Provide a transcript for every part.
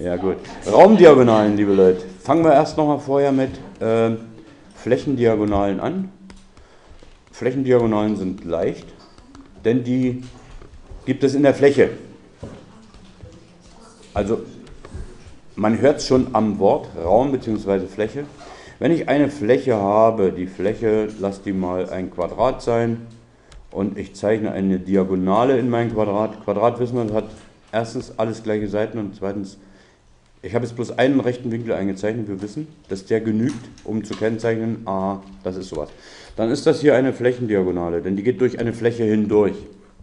Ja gut. Raumdiagonalen, liebe Leute. Fangen wir erst nochmal vorher mit Flächendiagonalen an. Flächendiagonalen sind leicht, denn die gibt es in der Fläche. Also man hört es schon am Wort Raum bzw. Fläche. Wenn ich eine Fläche habe, die Fläche, lass die mal ein Quadrat sein und ich zeichne eine Diagonale in mein Quadrat. Quadrat wissen wir, hat erstens alles gleiche Seiten und zweitens, ich habe jetzt bloß einen rechten Winkel eingezeichnet, wir wissen, dass der genügt, um zu kennzeichnen, aha, das ist sowas. Dann ist das hier eine Flächendiagonale, denn die geht durch eine Fläche hindurch.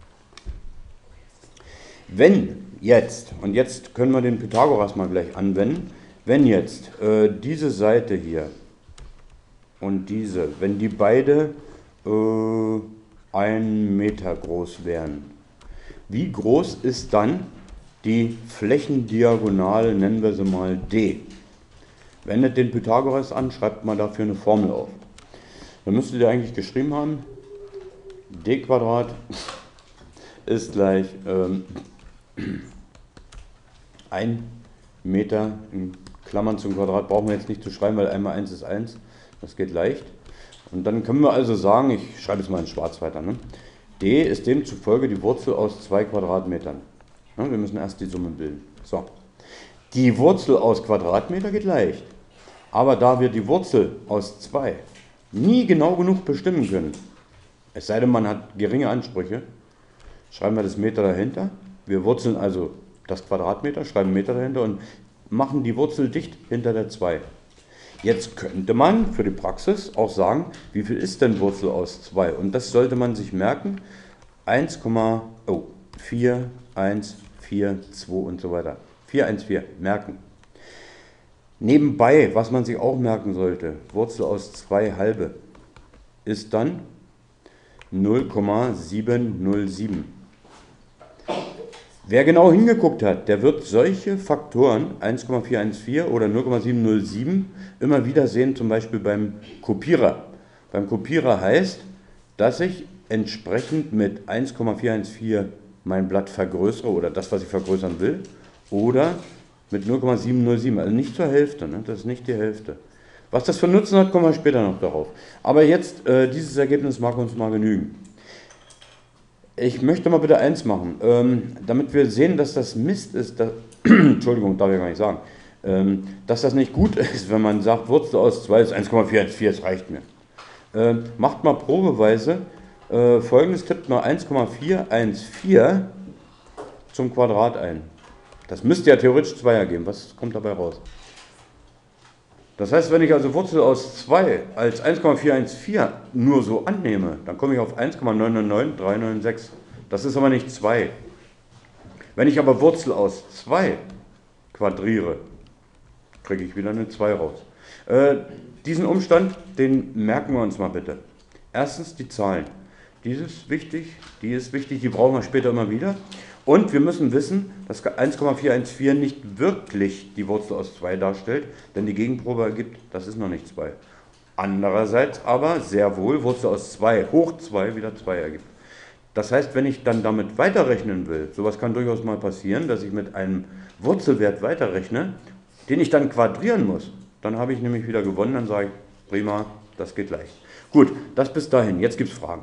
Wenn jetzt, und jetzt können wir den Pythagoras mal gleich anwenden, wenn jetzt diese Seite hier und diese, wenn die beide 1 Meter groß wären, wie groß ist dann die Flächendiagonale, nennen wir sie mal D? Wendet den Pythagoras an, schreibt mal dafür eine Formel auf. Dann müsstet ihr eigentlich geschrieben haben, d Quadrat ist gleich 1 Meter, in Klammern zum Quadrat brauchen wir jetzt nicht zu schreiben, weil 1 mal 1 ist 1, das geht leicht. Und dann können wir also sagen, ich schreibe es mal in schwarz weiter, ne? D ist demzufolge die Wurzel aus 2 Quadratmetern. Ja, wir müssen erst die Summe bilden. So. Die Wurzel aus Quadratmeter geht leicht, aber da wir die Wurzel aus 2 nie genau genug bestimmen können, es sei denn man hat geringe Ansprüche, schreiben wir das Meter dahinter. Wir wurzeln also das Quadratmeter, schreiben Meter dahinter und machen die Wurzel dicht hinter der 2. Jetzt könnte man für die Praxis auch sagen, wie viel ist denn Wurzel aus 2? Und das sollte man sich merken. 1,4, 1, 4, 2 und so weiter. 4, 1, 4 merken. Nebenbei, was man sich auch merken sollte, Wurzel aus 2 halbe ist dann 0,707. Wer genau hingeguckt hat, der wird solche Faktoren 1,414 oder 0,707 immer wieder sehen, zum Beispiel beim Kopierer. Beim Kopierer heißt, dass ich entsprechend mit 1,414 mein Blatt vergrößere oder das, was ich vergrößern will, oder mit 0,707, also nicht zur Hälfte, ne? Das ist nicht die Hälfte. Was das für Nutzen hat, kommen wir später noch darauf. Aber jetzt, dieses Ergebnis mag uns mal genügen. Ich möchte mal bitte eins machen, damit wir sehen, dass das Mist ist, dass, Entschuldigung, darf ich gar nicht sagen, dass das nicht gut ist, wenn man sagt, Wurzel aus 2 ist 1,414, das reicht mir. Macht mal probeweise folgendes, tippt mal 1,414 zum Quadrat ein. Das müsste ja theoretisch 2 ergeben, was kommt dabei raus? Das heißt, wenn ich also Wurzel aus 2 als 1,414 nur so annehme, dann komme ich auf 1,999396. Das ist aber nicht 2. Wenn ich aber Wurzel aus 2 quadriere, kriege ich wieder eine 2 raus. Diesen Umstand, den merken wir uns mal bitte. Erstens die Zahlen. Die ist wichtig, die brauchen wir später immer wieder. Und wir müssen wissen, dass 1,414 nicht wirklich die Wurzel aus 2 darstellt, denn die Gegenprobe ergibt, das ist noch nicht 2. Andererseits aber sehr wohl Wurzel aus 2 hoch 2 wieder 2 ergibt. Das heißt, wenn ich dann damit weiterrechnen will, sowas kann durchaus mal passieren, dass ich mit einem Wurzelwert weiterrechne, den ich dann quadrieren muss, dann habe ich nämlich wieder gewonnen, dann sage ich, prima, das geht leicht. Gut, das bis dahin, jetzt gibt es Fragen.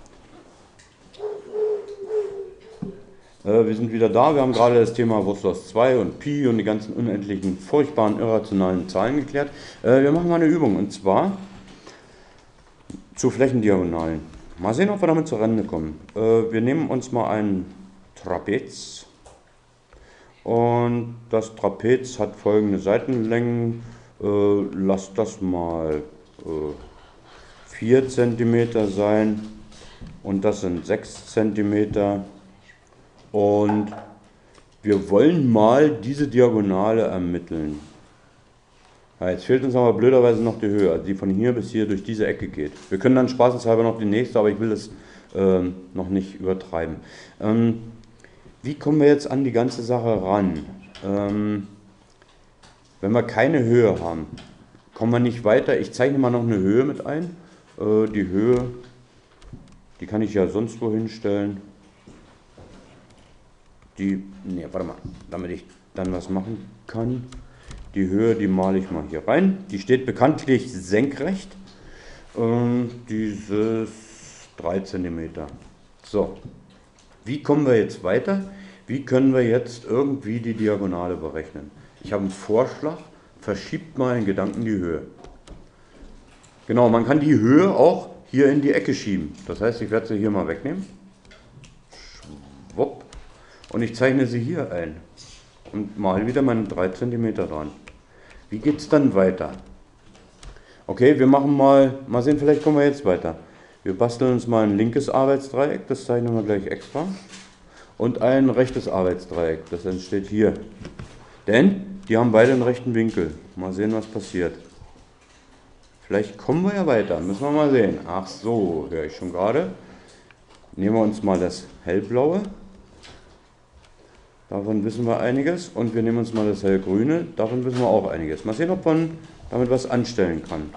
Wir sind wieder da, wir haben gerade das Thema Wurzel aus 2 und Pi und die ganzen unendlichen, furchtbaren, irrationalen Zahlen geklärt. Wir machen mal eine Übung und zwar zu Flächendiagonalen. Mal sehen, ob wir damit zur Rande kommen. Wir nehmen uns mal ein Trapez und das Trapez hat folgende Seitenlängen. Lasst das mal 4 cm sein und das sind 6 cm. Und wir wollen mal diese Diagonale ermitteln. Ja, jetzt fehlt uns aber blöderweise noch die Höhe, also die von hier bis hier durch diese Ecke geht. Wir können dann spaßeshalber noch die nächste, aber ich will das noch nicht übertreiben. Wie kommen wir jetzt an die ganze Sache ran? Wenn wir keine Höhe haben, kommen wir nicht weiter. Ich zeichne mal noch eine Höhe mit ein. Die Höhe, die kann ich ja sonst wo hinstellen. warte mal, damit ich dann was machen kann. Die Höhe, die male ich mal hier rein. Die steht bekanntlich senkrecht. Dieses 3 cm. So, wie kommen wir jetzt weiter? Wie können wir jetzt irgendwie die Diagonale berechnen? Ich habe einen Vorschlag, verschiebt mal in Gedanken die Höhe. Genau, man kann die Höhe auch hier in die Ecke schieben. Das heißt, ich werde sie hier mal wegnehmen. Schwupp. Und ich zeichne sie hier ein. Und mal wieder meine 3 cm dran. Wie geht es dann weiter? Okay, wir machen mal sehen, vielleicht kommen wir jetzt weiter. Wir basteln uns mal ein linkes Arbeitsdreieck, das zeichnen wir gleich extra. Und ein rechtes Arbeitsdreieck, das entsteht hier. Denn die haben beide einen rechten Winkel. Mal sehen, was passiert. Vielleicht kommen wir ja weiter, müssen wir mal sehen. Ach so, höre ich schon gerade. Nehmen wir uns mal das hellblaue. Davon wissen wir einiges. Und wir nehmen uns mal das hellgrüne. Davon wissen wir auch einiges. Mal sehen, ob man damit was anstellen kann.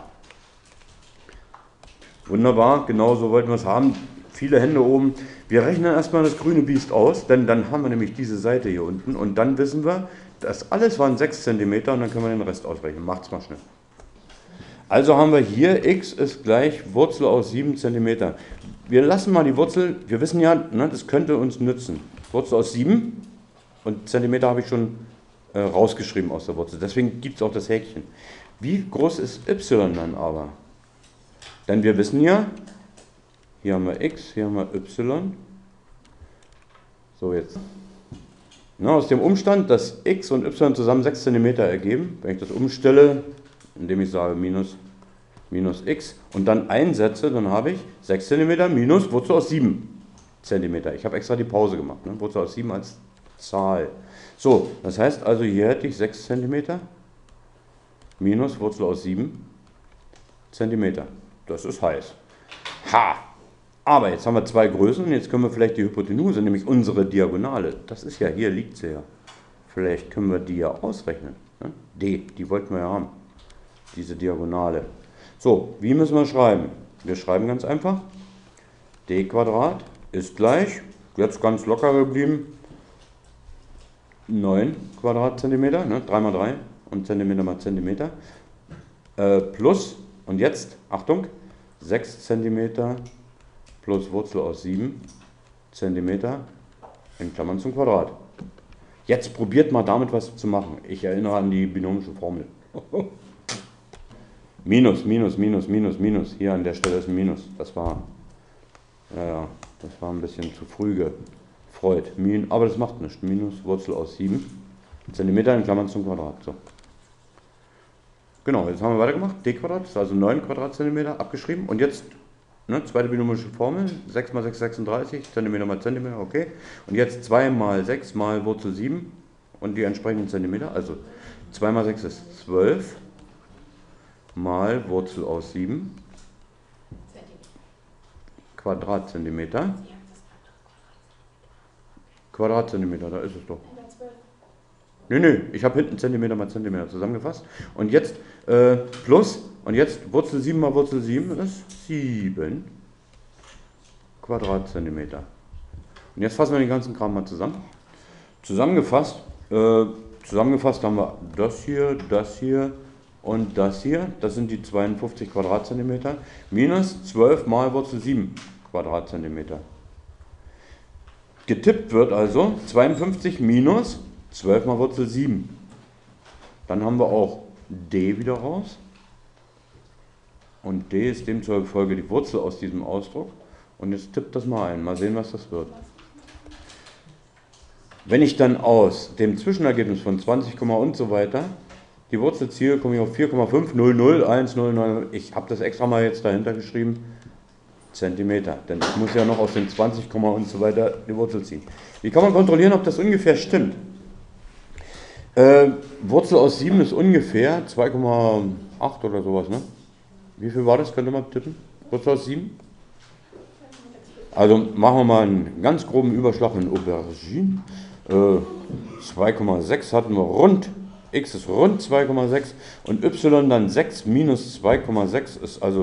Wunderbar, genau so wollten wir es haben. Viele Hände oben. Wir rechnen erstmal das grüne Biest aus, denn dann haben wir nämlich diese Seite hier unten. Und dann wissen wir, das alles waren 6 cm und dann können wir den Rest ausrechnen. Macht's mal schnell. Also haben wir hier, x ist gleich Wurzel aus 7 cm. Wir lassen mal die Wurzel, wir wissen ja, ne, das könnte uns nützen. Wurzel aus 7 und Zentimeter habe ich schon rausgeschrieben aus der Wurzel. Deswegen gibt es auch das Häkchen. Wie groß ist y dann aber? Denn wir wissen ja, hier haben wir x, hier haben wir y. So jetzt. Na, aus dem Umstand, dass x und y zusammen 6 cm ergeben, wenn ich das umstelle, indem ich sage minus x und dann einsetze, dann habe ich 6 cm minus Wurzel aus 7 cm. Ich habe extra die Pause gemacht, ne? Wurzel aus 7 als Zahl. So, das heißt also, hier hätte ich 6 cm minus Wurzel aus 7 cm. Das ist heiß. Ha! Aber jetzt haben wir zwei Größen und jetzt können wir vielleicht die Hypotenuse, nämlich unsere Diagonale, das ist ja, hier liegt sie ja. Vielleicht können wir die ja ausrechnen. Ne? D, die wollten wir ja haben. Diese Diagonale. So, wie müssen wir schreiben? Wir schreiben ganz einfach. D² ist gleich, jetzt ganz locker geblieben, 9 Quadratzentimeter, ne? 3 mal 3 und Zentimeter mal Zentimeter, plus, und jetzt, Achtung, 6 cm plus Wurzel aus 7 cm in Klammern zum Quadrat. Jetzt probiert mal damit was zu machen. Ich erinnere an die binomische Formel. Minus, minus, minus, minus, minus. Hier an der Stelle ist ein Minus. Das war ein bisschen zu früh gefreut. Aber das macht nichts. Minus Wurzel aus 7 cm in Klammern zum Quadrat. So. Genau, jetzt haben wir weitergemacht. D² ist also 9 Quadratzentimeter abgeschrieben. Und jetzt, ne, zweite binomische Formel. 6 mal 6, 36, Zentimeter mal Zentimeter, okay. Und jetzt 2 mal 6 mal Wurzel 7 und die entsprechenden Zentimeter. Also 2 mal 6 ist 12 mal Wurzel aus 7 Quadratzentimeter. Quadratzentimeter, da ist es doch. Nee, ich habe hinten Zentimeter mal Zentimeter zusammengefasst. Und jetzt plus, und jetzt Wurzel 7 mal Wurzel 7 ist 7 Quadratzentimeter. Und jetzt fassen wir den ganzen Kram mal zusammen. Zusammengefasst haben wir das hier und das hier. Das sind die 52 Quadratzentimeter minus 12 mal Wurzel 7 Quadratzentimeter. Getippt wird also 52 minus 12 mal Wurzel 7. Dann haben wir auch d wieder raus. Und d ist demzufolge die Wurzel aus diesem Ausdruck. Und jetzt tippt das mal ein. Mal sehen, was das wird. Wenn ich dann aus dem Zwischenergebnis von 20, und so weiter die Wurzel ziehe, komme ich auf 4,5001009. Ich habe das extra mal jetzt dahinter geschrieben. Zentimeter. Denn ich muss ja noch aus den 20, und so weiter die Wurzel ziehen. Wie kann man kontrollieren, ob das ungefähr stimmt? Wurzel aus 7 ist ungefähr 2,8 oder sowas, ne? Wie viel war das? Könnt ihr mal tippen? Wurzel aus 7? Also machen wir mal einen ganz groben Überschlag in Aubergine. 2,6 hatten wir rund, x ist rund 2,6 und y dann 6 minus 2,6 ist also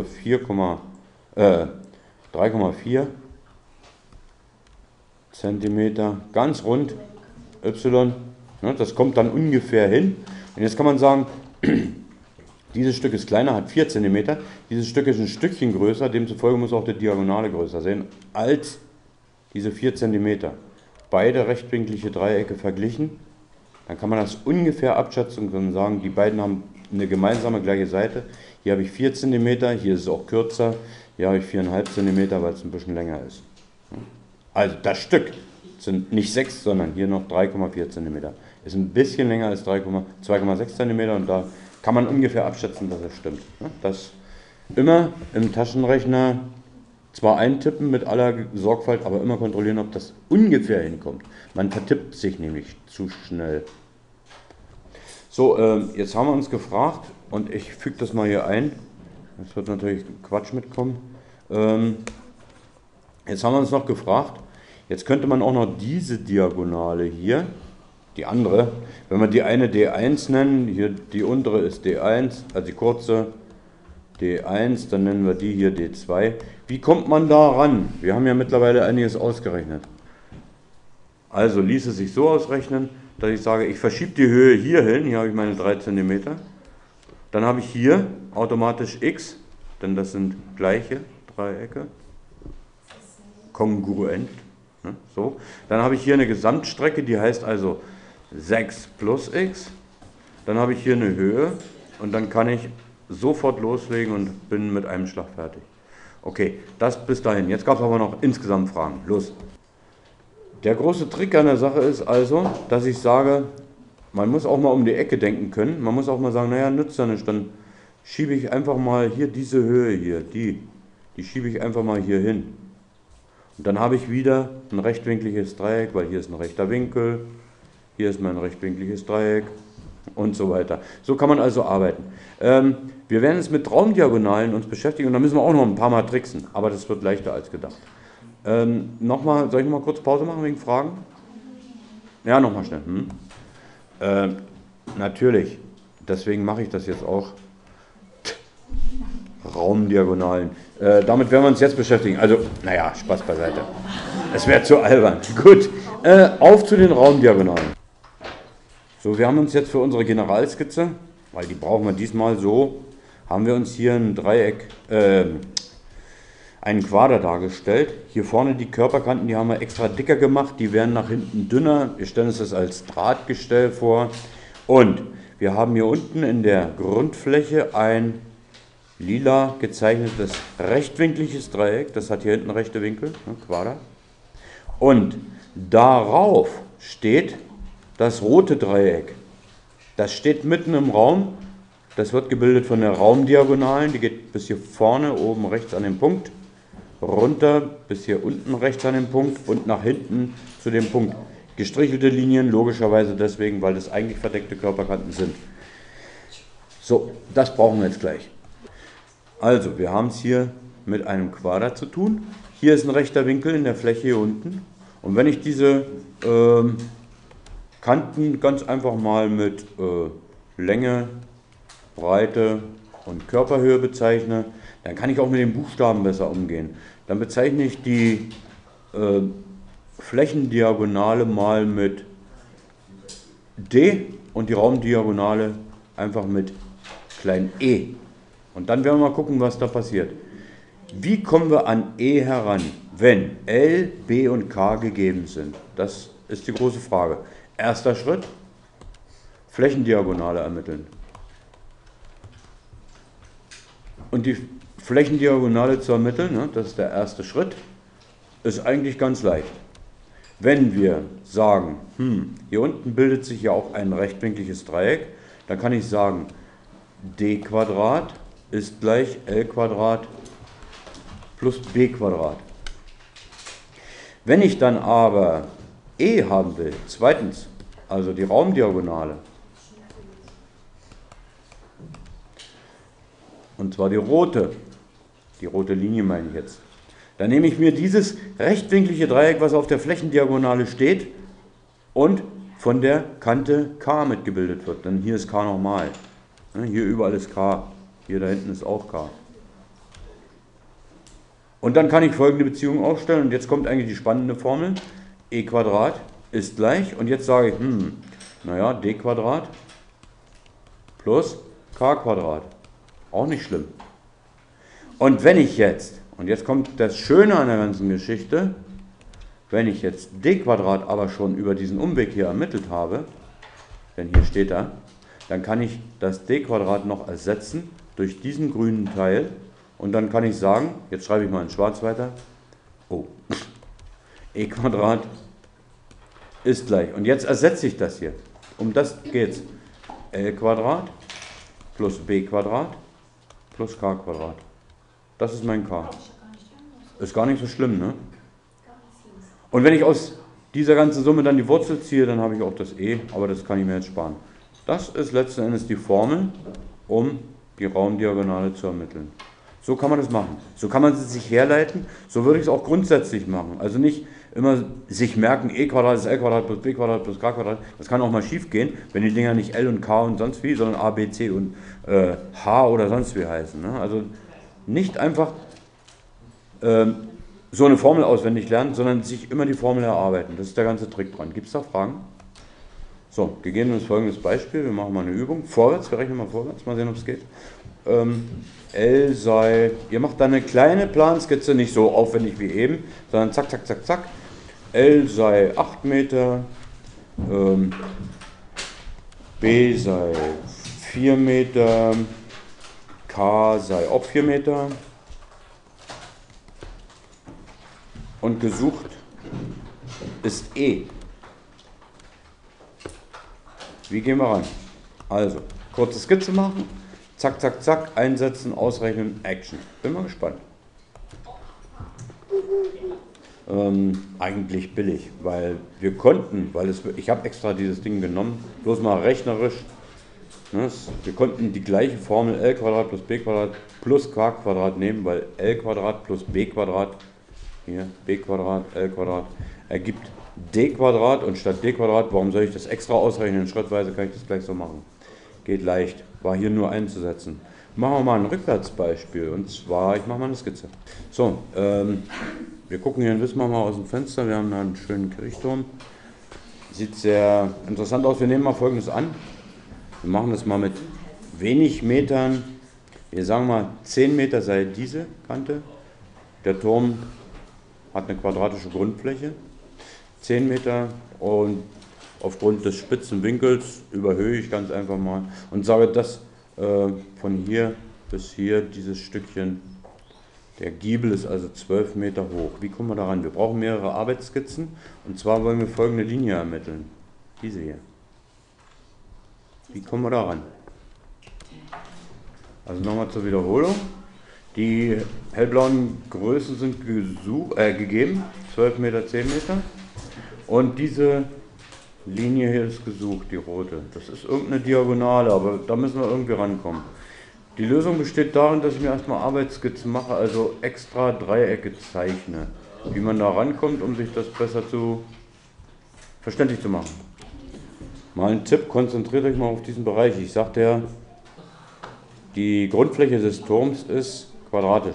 3,4 Zentimeter, ganz rund. y, ne, das kommt dann ungefähr hin. Und jetzt kann man sagen, dieses Stück ist kleiner, hat 4 cm, dieses Stück ist ein Stückchen größer, demzufolge muss auch die Diagonale größer sein, als diese 4 cm. Beide rechtwinklige Dreiecke verglichen, dann kann man das ungefähr abschätzen und sagen, die beiden haben eine gemeinsame gleiche Seite. Hier habe ich 4 cm, hier ist es auch kürzer, hier habe ich 4,5 cm, weil es ein bisschen länger ist. Also das Stück sind nicht 6, sondern hier noch 3,4 cm. Ist ein bisschen länger als 2,6 cm und da kann man ungefähr abschätzen, dass es stimmt. Das immer im Taschenrechner zwar eintippen mit aller Sorgfalt, aber immer kontrollieren, ob das ungefähr hinkommt. Man vertippt sich nämlich zu schnell. So, jetzt haben wir uns gefragt, und ich füge das mal hier ein, jetzt wird natürlich Quatsch mitkommen. Jetzt haben wir uns noch gefragt, jetzt könnte man auch noch diese Diagonale hier, die andere, wenn wir die eine D1 nennen, hier die untere ist D1, also die kurze D1, dann nennen wir die hier D2. Wie kommt man da ran? Wir haben ja mittlerweile einiges ausgerechnet. Also ließe sich so ausrechnen, dass ich sage, ich verschiebe die Höhe hier hin, hier habe ich meine 3 cm. Dann habe ich hier automatisch x, denn das sind gleiche Dreiecke, kongruent. Ne, so. Dann habe ich hier eine Gesamtstrecke, die heißt also 6 plus x. Dann habe ich hier eine Höhe und dann kann ich sofort loslegen und bin mit einem Schlag fertig. Okay, das bis dahin. Jetzt gab es aber noch insgesamt Fragen. Los! Der große Trick an der Sache ist also, dass ich sage, man muss auch mal um die Ecke denken können. Man muss auch mal sagen, naja, nützt ja nichts, dann schiebe ich einfach mal hier diese Höhe hier, die schiebe ich einfach mal hier hin. Und dann habe ich wieder ein rechtwinkliges Dreieck, weil hier ist ein rechter Winkel, hier ist mein rechtwinkliges Dreieck und so weiter. So kann man also arbeiten. Wir werden uns mit Raumdiagonalen uns beschäftigen und da müssen wir auch noch ein paar Mal tricksen, aber das wird leichter als gedacht. Nochmal, soll ich nochmal kurz Pause machen wegen Fragen? Ja, nochmal schnell. Natürlich, deswegen mache ich das jetzt auch. Raumdiagonalen. Damit werden wir uns jetzt beschäftigen. Also, naja, Spaß beiseite. Es wäre zu albern. Gut, auf zu den Raumdiagonalen. So, wir haben uns jetzt für unsere Generalskizze, weil die brauchen wir diesmal so, haben wir uns hier ein Dreieck, einen Quader dargestellt. Hier vorne die Körperkanten, die haben wir extra dicker gemacht, die werden nach hinten dünner. Wir stellen uns das als Drahtgestell vor. Und wir haben hier unten in der Grundfläche ein lila gezeichnetes rechtwinkliges Dreieck. Das hat hier hinten rechte Winkel, Quader. Und darauf steht das rote Dreieck. Das steht mitten im Raum. Das wird gebildet von der Raumdiagonalen. Die geht bis hier vorne, oben rechts an den Punkt, runter bis hier unten rechts an den Punkt und nach hinten zu dem Punkt. Gestrichelte Linien, logischerweise deswegen, weil das eigentlich verdeckte Körperkanten sind. So, das brauchen wir jetzt gleich. Also, wir haben es hier mit einem Quader zu tun. Hier ist ein rechter Winkel in der Fläche hier unten. Und wenn ich diese Kanten ganz einfach mal mit Länge, Breite und Körperhöhe bezeichne, dann kann ich auch mit den Buchstaben besser umgehen. Dann bezeichne ich die Flächendiagonale mal mit D und die Raumdiagonale einfach mit klein e. Und dann werden wir mal gucken, was da passiert. Wie kommen wir an E heran, wenn L, B und K gegeben sind? Das ist die große Frage. Erster Schritt, Flächendiagonale ermitteln. Und die Flächendiagonale zu ermitteln, ne, das ist der erste Schritt, ist eigentlich ganz leicht. Wenn wir sagen, hier unten bildet sich ja auch ein rechtwinkliges Dreieck, dann kann ich sagen, d Quadrat ist gleich L Quadrat plus B Quadrat. Wenn ich dann aber E haben will, zweitens, also die Raumdiagonale, und zwar die rote Linie meine ich jetzt, dann nehme ich mir dieses rechtwinklige Dreieck, was auf der Flächendiagonale steht und von der Kante K mitgebildet wird. Denn hier ist K nochmal. Hier überall ist K. Hier da hinten ist auch K. Und dann kann ich folgende Beziehung aufstellen. Und jetzt kommt eigentlich die spannende Formel. E Quadrat ist gleich, und jetzt sage ich, naja, d Quadrat plus k Quadrat. Auch nicht schlimm. Und wenn ich jetzt, und jetzt kommt das Schöne an der ganzen Geschichte, wenn ich jetzt d Quadrat aber schon über diesen Umweg hier ermittelt habe, denn hier steht er, dann kann ich das d Quadrat noch ersetzen durch diesen grünen Teil, und dann kann ich sagen, jetzt schreibe ich mal in schwarz weiter, oh, e Quadrat ist gleich, und jetzt ersetze ich das hier, um das geht's, l Quadrat plus b Quadrat plus k Quadrat. Das ist mein k. Ist gar nicht so schlimm, ne? Und wenn ich aus dieser ganzen Summe dann die Wurzel ziehe, dann habe ich auch das e, aber das kann ich mir jetzt sparen. Das ist letzten Endes die Formel, um die Raumdiagonale zu ermitteln. So kann man das machen. So kann man es sich herleiten. So würde ich es auch grundsätzlich machen. Also nicht immer sich merken, e Quadrat ist l Quadrat plus b Quadrat plus k Quadrat. Das kann auch mal schief gehen, wenn die Dinger nicht l und k und sonst wie, sondern a, b, c und h oder sonst wie heißen. Ne? Also nicht einfach so eine Formel auswendig lernen, sondern sich immer die Formel erarbeiten. Das ist der ganze Trick dran. Gibt es da Fragen? So, gegebenenfalls folgendes Beispiel. Wir machen mal eine Übung. Vorwärts, wir rechnen mal vorwärts, mal sehen, ob es geht. L sei, ihr macht da eine kleine Planskizze, nicht so aufwendig wie eben, sondern zack, zack, zack, zack. L sei 8 Meter, B sei 4 Meter, K sei auch 4 Meter. Und gesucht ist E. Wie gehen wir ran? Also, kurze Skizze machen, zack, zack, zack, einsetzen, ausrechnen, Action. Bin mal gespannt. Eigentlich billig, weil wir konnten, ich habe extra dieses Ding genommen, bloß mal rechnerisch, ne, wir konnten die gleiche Formel L Quadrat plus B Quadrat plus K Quadrat nehmen, weil L Quadrat plus B Quadrat, hier B Quadrat, L Quadrat, ergibt D Quadrat, und statt D Quadrat, warum soll ich das extra ausrechnen? Schrittweise kann ich das gleich so machen. Geht leicht, war hier nur einzusetzen. Machen wir mal ein Rückwärtsbeispiel, und zwar, ich mache mal eine Skizze. So, wir gucken hier in Wismar mal aus dem Fenster, wir haben da einen schönen Kirchturm. Sieht sehr interessant aus. Wir nehmen mal Folgendes an. Wir machen das mal mit wenig Metern. Wir sagen mal 10 Meter sei diese Kante. Der Turm hat eine quadratische Grundfläche. 10 Meter, und aufgrund des spitzen Winkels überhöhe ich ganz einfach mal und sage, dass von hier bis hier dieses Stückchen, der Giebel ist also 12 Meter hoch. Wie kommen wir daran? Wir brauchen mehrere Arbeitsskizzen, und zwar wollen wir folgende Linie ermitteln. Diese hier. Wie kommen wir daran? Also nochmal zur Wiederholung. Die hellblauen Größen sind gegeben, 12 Meter, 10 Meter. Und diese Linie hier ist gesucht, die rote. Das ist irgendeine Diagonale, aber da müssen wir irgendwie rankommen. Die Lösung besteht darin, dass ich mir erstmal Arbeitsskizzen mache, also extra Dreiecke zeichne. Wie man da rankommt, um sich das besser verständlich zu machen. Mal ein Tipp, konzentriert euch mal auf diesen Bereich. Ich sagte ja, die Grundfläche des Turms ist quadratisch.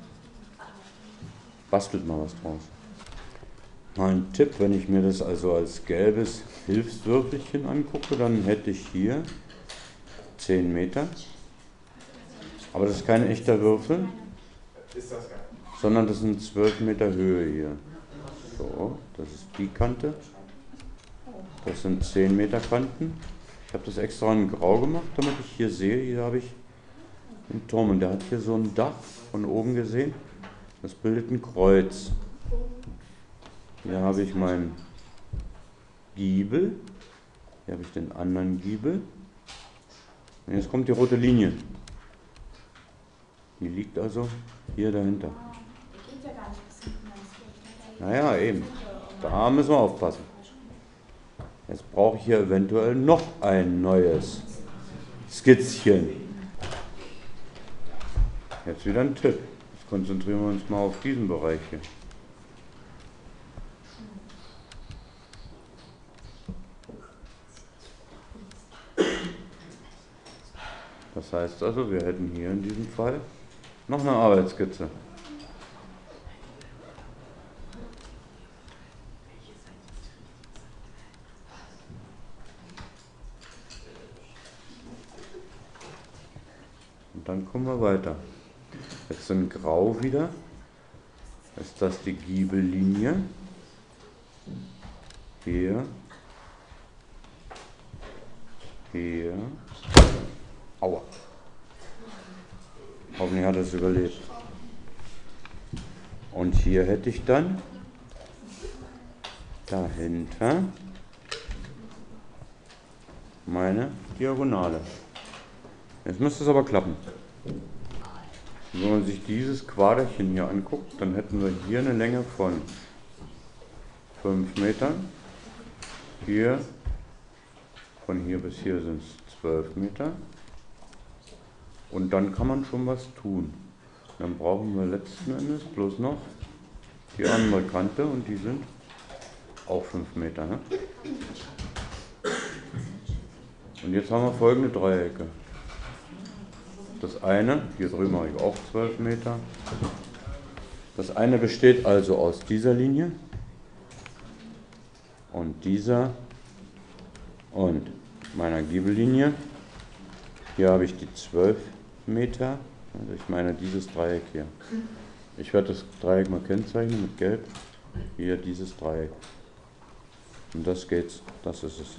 Bastelt mal was draus. Mal ein Tipp, wenn ich mir das also als gelbes Hilfswürfelchen angucke, dann hätte ich hier 10 Meter. Aber das ist kein echter Würfel, sondern das sind 12 Meter Höhe hier. So, das ist die Kante. Das sind 10 Meter Kanten. Ich habe das extra in Grau gemacht, damit ich hier sehe, hier habe ich einen Turm, und der hat hier so ein Dach von oben gesehen. Das bildet ein Kreuz. Hier habe ich meinen Giebel. Hier habe ich den anderen Giebel. Und jetzt kommt die rote Linie. Die liegt also hier dahinter. Naja, eben. Da müssen wir aufpassen. Jetzt brauche ich hier eventuell noch ein neues Skizzchen. Jetzt wieder ein Tipp. Jetzt konzentrieren wir uns mal auf diesen Bereich hier. Das heißt also, wir hätten hier in diesem Fall noch eine Arbeitsskizze. Und dann kommen wir weiter. Jetzt in Grau wieder. Ist das die Giebellinie. Hier. Hier. Aua. Hoffentlich hat er es überlebt. Und hier hätte ich dann dahinter meine Diagonale. Jetzt müsste es aber klappen. Wenn man sich dieses Quaderchen hier anguckt, dann hätten wir hier eine Länge von 5 Metern. Hier, von hier bis hier sind es 12 Meter. Und dann kann man schon was tun. Dann brauchen wir letzten Endes bloß noch die andere Kante und die sind auch 5 Meter. Ne? Und jetzt haben wir folgende Dreiecke. Das eine, hier drüben mache ich auch 12 Meter. Das eine besteht also aus dieser Linie und dieser und meiner Giebellinie. Hier habe ich die 12 Meter, also ich meine dieses Dreieck hier. Ich werde das Dreieck mal kennzeichnen mit Gelb. Hier dieses Dreieck. Und das geht's, das ist es.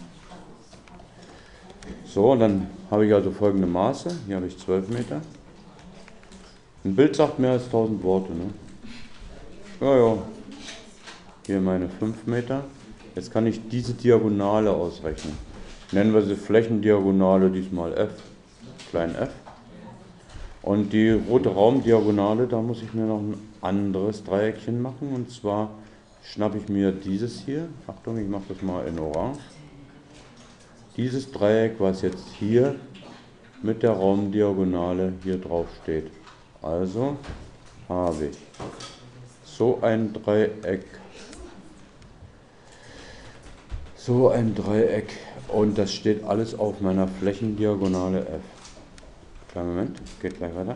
So, und dann habe ich also folgende Maße. Hier habe ich 12 Meter. Ein Bild sagt mehr als 1000 Worte. Ne? Ja, ja. Hier meine 5 Meter. Jetzt kann ich diese Diagonale ausrechnen. Nennen wir sie Flächendiagonale, diesmal f, klein f. Und die rote Raumdiagonale, da muss ich mir noch ein anderes Dreieckchen machen. Und zwar schnappe ich mir dieses hier. Achtung, ich mache das mal in Orange. Dieses Dreieck, was jetzt hier mit der Raumdiagonale hier drauf steht. Also habe ich so ein Dreieck, und das steht alles auf meiner Flächendiagonale f. Kleinen Moment, geht gleich weiter.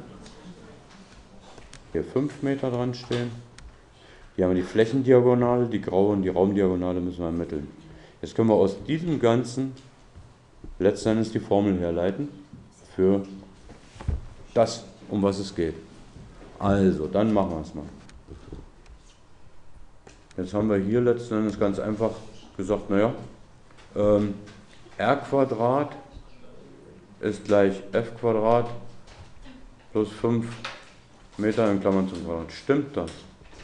Hier 5 Meter dran stehen. Hier haben wir die Flächendiagonale, die graue und die Raumdiagonale müssen wir ermitteln. Jetzt können wir aus diesem Ganzen letzten Endes die Formel herleiten für das, um was es geht. Also, dann machen wir es mal. Jetzt haben wir hier letzten Endes ganz einfach gesagt, naja, r² ist gleich f² plus 5 Meter in Klammern zum Quadrat. Stimmt das?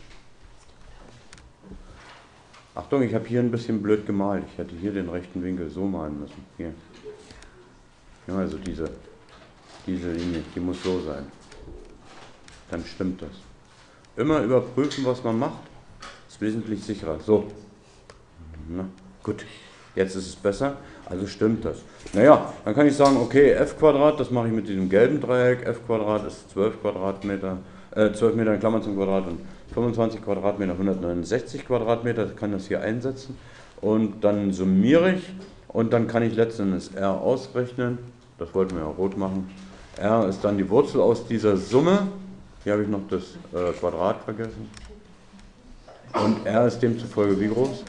Achtung, ich habe hier ein bisschen blöd gemalt. Ich hätte hier den rechten Winkel so malen müssen. Hier. Ja, also diese Linie, die muss so sein. Dann stimmt das. Immer überprüfen, was man macht. Ist wesentlich sicherer. So. Na, gut. Jetzt ist es besser. Also stimmt das. Naja, dann kann ich sagen, okay, f², das mache ich mit diesem gelben Dreieck. f² ist 12 Quadratmeter, 12 Meter in Klammern zum Quadrat und 25 Quadratmeter, 169 Quadratmeter. Das kann das hier einsetzen. Und dann summiere ich und dann kann ich letzten Endes r ausrechnen. Das wollten wir ja rot machen. R ist dann die Wurzel aus dieser Summe. Hier habe ich noch das Quadrat vergessen. Und R ist demzufolge wie groß?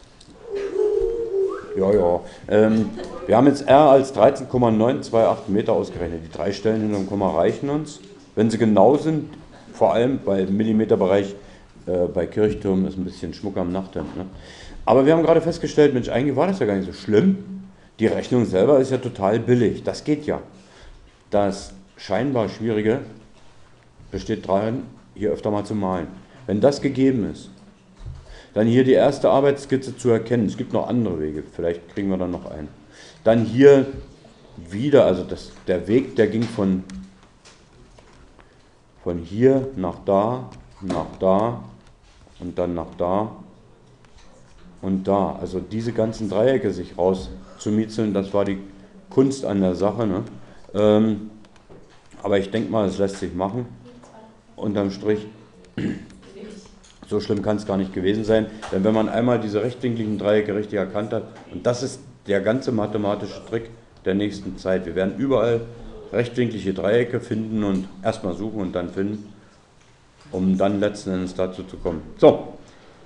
Ja, ja. Wir haben jetzt R als 13,928 Meter ausgerechnet. Die 3 Stellen hinter dem Komma reichen uns. Wenn sie genau sind, vor allem bei Millimeterbereich bei Kirchturm ist ein bisschen Schmuck am Nachthemd. Ne? Aber wir haben gerade festgestellt, Mensch, eigentlich war das ja gar nicht so schlimm. Die Rechnung selber ist ja total billig. Das geht ja. Das scheinbar Schwierige besteht darin, hier öfter mal zu malen. Wenn das gegeben ist, dann hier die erste Arbeitsskizze zu erkennen. Es gibt noch andere Wege, vielleicht kriegen wir dann noch einen. Dann hier wieder, also der Weg, der ging von hier nach da und dann nach da und da. Also diese ganzen Dreiecke sich rauszumiezeln, das war die Kunst an der Sache. Ne? Aber ich denke mal, es lässt sich machen. Unterm Strich, so schlimm kann es gar nicht gewesen sein. Denn wenn man einmal diese rechtwinkligen Dreiecke richtig erkannt hat, und das ist der ganze mathematische Trick der nächsten Zeit. Wir werden überall rechtwinklige Dreiecke finden und erstmal suchen und dann finden, um dann letzten Endes dazu zu kommen. So,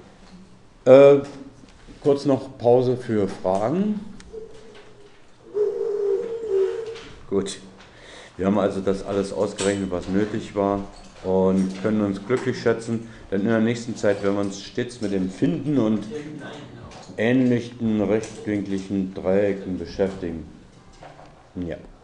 kurz noch Pause für Fragen. Gut. Wir haben also das alles ausgerechnet, was nötig war und können uns glücklich schätzen, denn in der nächsten Zeit werden wir uns stets mit dem Finden und ähnlichen rechtwinkligen Dreiecken beschäftigen. Ja.